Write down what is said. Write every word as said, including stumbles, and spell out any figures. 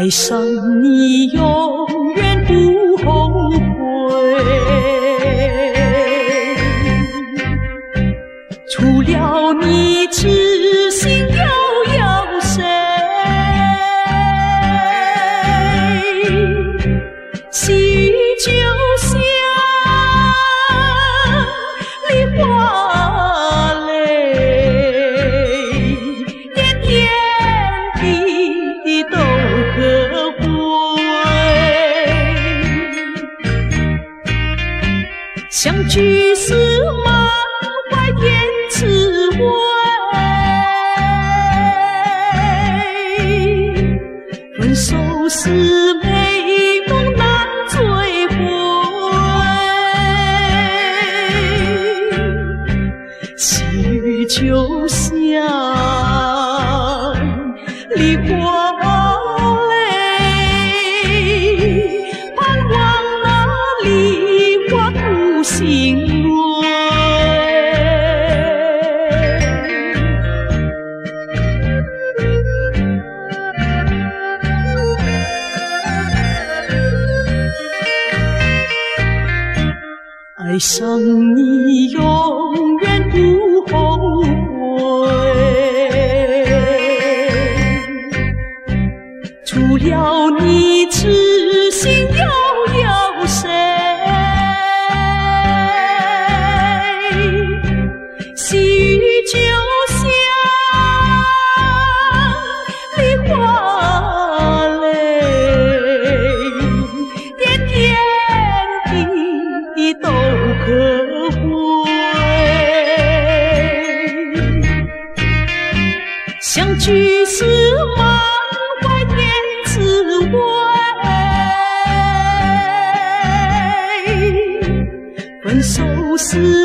爱上你永远不后悔，除了你痴心又有谁？细雨就像梨花泪，点点滴滴都可贵。相聚是满怀言滋味，分手是美梦难追回。细雨就像梨花泪，盼望那梨花吐心蕊。爱上你永远不后悔，除了你痴心又有谁？细雨就像梨花泪，点点滴滴都可贵。相聚是满怀言滋味，分手是